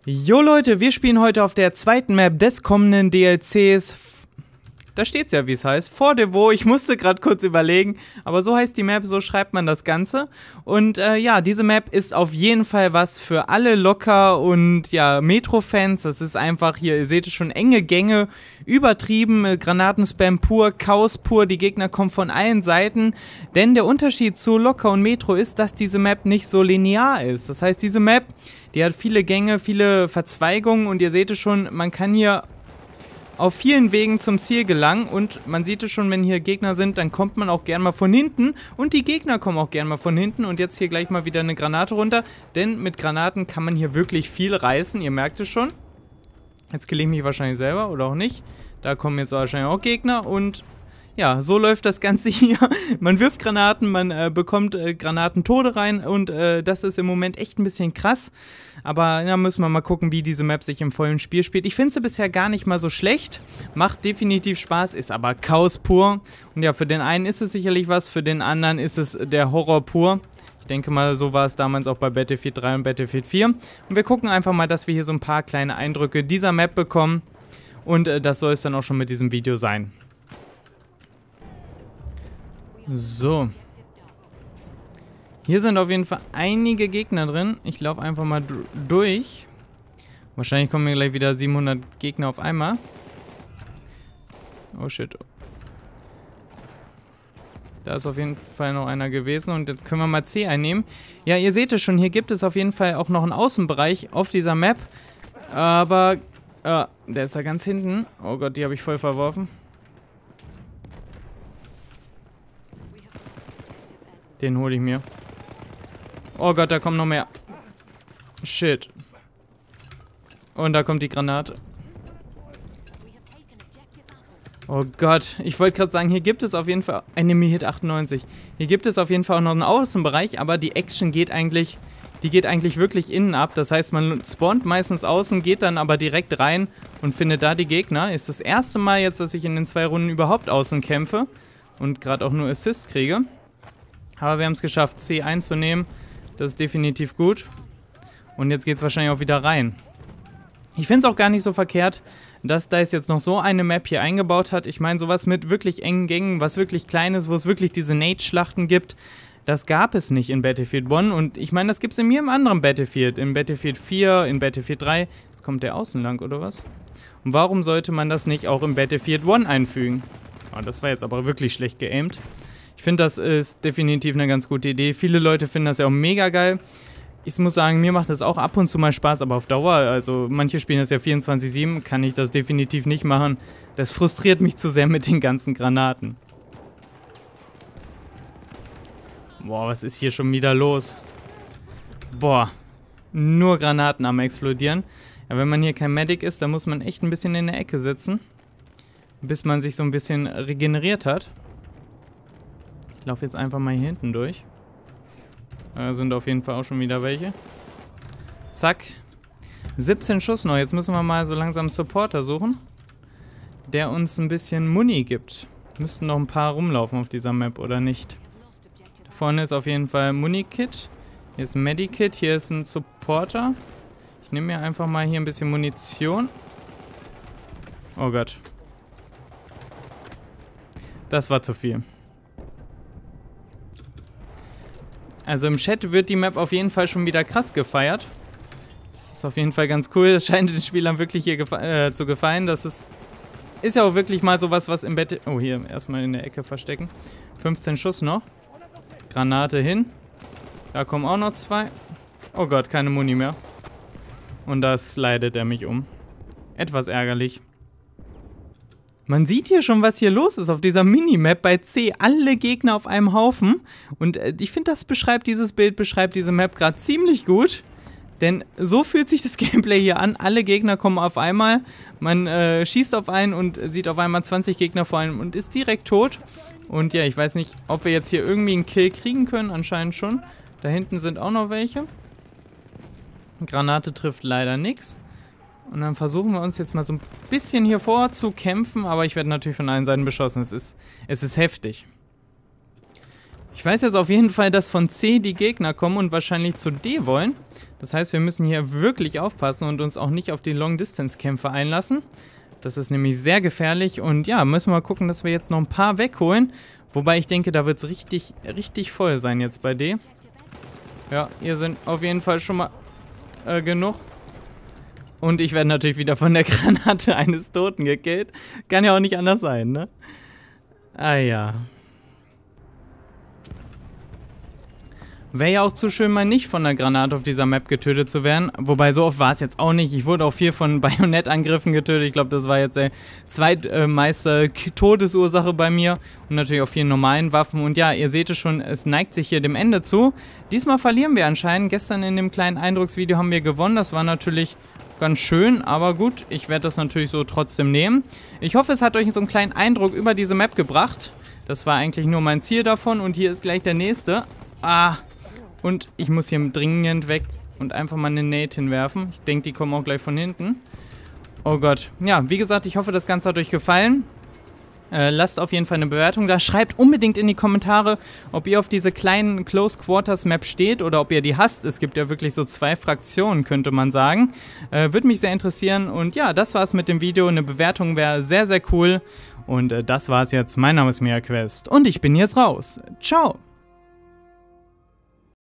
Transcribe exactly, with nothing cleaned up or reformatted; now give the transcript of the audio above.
Jo Leute, wir spielen heute auf der zweiten Map des kommenden D L Cs. Da steht's ja, wie es heißt. Fort de Vaux. Ich musste gerade kurz überlegen, aber so heißt die Map, so schreibt man das Ganze. Und äh, ja, diese Map ist auf jeden Fall was für alle Locker- und ja, Metro-Fans. Das ist einfach hier, ihr seht es schon, enge Gänge, übertrieben, äh, Granatenspam pur, Chaos pur. Die Gegner kommen von allen Seiten. Denn der Unterschied zu Locker und Metro ist, dass diese Map nicht so linear ist. Das heißt, diese Map, die hat viele Gänge, viele Verzweigungen und ihr seht es schon, man kann hier auf vielen Wegen zum Ziel gelangen und man sieht es schon, wenn hier Gegner sind, dann kommt man auch gern mal von hinten und die Gegner kommen auch gern mal von hinten und jetzt hier gleich mal wieder eine Granate runter, denn mit Granaten kann man hier wirklich viel reißen, ihr merkt es schon. Jetzt kill ich mich wahrscheinlich selber oder auch nicht, da kommen jetzt wahrscheinlich auch Gegner und ja, so läuft das Ganze hier. Man wirft Granaten, man äh, bekommt äh, Granatentode rein und äh, das ist im Moment echt ein bisschen krass. Aber da ja, müssen wir mal gucken, wie diese Map sich im vollen Spiel spielt. Ich finde sie bisher gar nicht mal so schlecht. Macht definitiv Spaß, ist aber Chaos pur. Und ja, für den einen ist es sicherlich was, für den anderen ist es der Horror pur. Ich denke mal, so war es damals auch bei Battlefield drei und Battlefield vier. Und wir gucken einfach mal, dass wir hier so ein paar kleine Eindrücke dieser Map bekommen. Und äh, das soll es dann auch schon mit diesem Video sein. So. Hier sind auf jeden Fall einige Gegner drin. Ich laufe einfach mal durch. Wahrscheinlich kommen hier gleich wieder siebenhundert Gegner auf einmal. Oh shit. Da ist auf jeden Fall noch einer gewesen und jetzt können wir mal C einnehmen. Ja, ihr seht es schon, hier gibt es auf jeden Fall auch noch einen Außenbereich auf dieser Map. Aber, äh, der ist da ganz hinten. Oh Gott, die habe ich voll verworfen. Den hole ich mir. Oh Gott, da kommen noch mehr. Shit. Und da kommt die Granate. Oh Gott, ich wollte gerade sagen, hier gibt es auf jeden Fall... Enemy Hit achtundneunzig. Hier gibt es auf jeden Fall auch noch einen Außenbereich, aber die Action geht eigentlich... Die geht eigentlich wirklich innen ab. Das heißt, man spawnt meistens außen, geht dann aber direkt rein und findet da die Gegner. Ist das erste Mal jetzt, dass ich in den zwei Runden überhaupt außen kämpfe und gerade auch nur Assist kriege. Aber wir haben es geschafft, C einzunehmen. Das ist definitiv gut. Und jetzt geht es wahrscheinlich auch wieder rein. Ich finde es auch gar nicht so verkehrt, dass da jetzt noch so eine Map hier eingebaut hat. Ich meine, sowas mit wirklich engen Gängen, was wirklich klein ist, wo es wirklich diese Nade-Schlachten gibt, das gab es nicht in Battlefield eins. Und ich meine, das gibt es in jedem anderen Battlefield. In Battlefield vier, in Battlefield drei. Jetzt kommt der außen lang, oder was? Und warum sollte man das nicht auch in Battlefield eins einfügen? Oh, das war jetzt aber wirklich schlecht geaimt. Ich finde, das ist definitiv eine ganz gute Idee. Viele Leute finden das ja auch mega geil. Ich muss sagen, mir macht das auch ab und zu mal Spaß, aber auf Dauer, also manche spielen das ja vierundzwanzig sieben, kann ich das definitiv nicht machen. Das frustriert mich zu sehr mit den ganzen Granaten. Boah, was ist hier schon wieder los? Boah, nur Granaten am explodieren. Ja, wenn man hier kein Medic ist, dann muss man echt ein bisschen in der Ecke sitzen, bis man sich so ein bisschen regeneriert hat. Ich laufe jetzt einfach mal hier hinten durch. Da sind auf jeden Fall auch schon wieder welche. Zack. siebzehn Schuss noch. Jetzt müssen wir mal so langsam einen Supporter suchen, der uns ein bisschen Muni gibt. Müssten noch ein paar rumlaufen auf dieser Map, oder nicht? Da vorne ist auf jeden Fall ein Muni-Kit. Hier ist ein Medikit. Hier ist ein Supporter. Ich nehme mir einfach mal hier ein bisschen Munition. Oh Gott. Das war zu viel. Also im Chat wird die Map auf jeden Fall schon wieder krass gefeiert. Das ist auf jeden Fall ganz cool. Das scheint den Spielern wirklich hier gefa äh, zu gefallen. Das ist, ist ja auch wirklich mal sowas, was im Bett... Oh, hier erstmal in der Ecke verstecken. fünfzehn Schuss noch. Granate hin. Da kommen auch noch zwei. Oh Gott, keine Muni mehr. Und da slidet er mich um. Etwas ärgerlich. Man sieht hier schon, was hier los ist auf dieser Minimap bei C. Alle Gegner auf einem Haufen. Und äh, ich finde, das beschreibt, dieses Bild beschreibt diese Map gerade ziemlich gut. Denn so fühlt sich das Gameplay hier an. Alle Gegner kommen auf einmal. Man äh, schießt auf einen und sieht auf einmal zwanzig Gegner vor einem und ist direkt tot. Und ja, ich weiß nicht, ob wir jetzt hier irgendwie einen Kill kriegen können. Anscheinend schon. Da hinten sind auch noch welche. Granate trifft leider nichts. Und dann versuchen wir uns jetzt mal so ein bisschen hier vorzukämpfen, aber ich werde natürlich von allen Seiten beschossen. Es ist, es ist heftig. Ich weiß jetzt auf jeden Fall, dass von C die Gegner kommen und wahrscheinlich zu D wollen. Das heißt, wir müssen hier wirklich aufpassen und uns auch nicht auf die Long-Distance-Kämpfe einlassen. Das ist nämlich sehr gefährlich und ja, müssen wir mal gucken, dass wir jetzt noch ein paar wegholen. Wobei ich denke, da wird es richtig, richtig voll sein jetzt bei D. Ja, hier sind auf jeden Fall schon mal äh, genug. Und ich werde natürlich wieder von der Granate eines Toten gekillt. Kann ja auch nicht anders sein, ne? Ah ja. Wäre ja auch zu schön, mal nicht von der Granate auf dieser Map getötet zu werden. Wobei, so oft war es jetzt auch nicht. Ich wurde auch viel von Bajonettangriffen getötet. Ich glaube, das war jetzt der zweitmeiste Todesursache bei mir. Und natürlich auch vielen normalen Waffen. Und ja, ihr seht es schon, es neigt sich hier dem Ende zu. Diesmal verlieren wir anscheinend. Gestern in dem kleinen Eindrucksvideo haben wir gewonnen. Das war natürlich ganz schön, aber gut. Ich werde das natürlich so trotzdem nehmen. Ich hoffe, es hat euch so einen kleinen Eindruck über diese Map gebracht. Das war eigentlich nur mein Ziel davon. Und hier ist gleich der nächste. Ah, und ich muss hier dringend weg und einfach mal eine Nate hinwerfen. Ich denke, die kommen auch gleich von hinten. Oh Gott. Ja, wie gesagt, ich hoffe, das Ganze hat euch gefallen. Äh, lasst auf jeden Fall eine Bewertung da. Schreibt unbedingt in die Kommentare, ob ihr auf diese kleinen Close Quarters Map steht oder ob ihr die hasst. Es gibt ja wirklich so zwei Fraktionen, könnte man sagen. Äh, würde mich sehr interessieren. Und ja, das war's mit dem Video. Eine Bewertung wäre sehr, sehr cool. Und äh, das war's jetzt. Mein Name ist MegaQuest und ich bin jetzt raus. Ciao.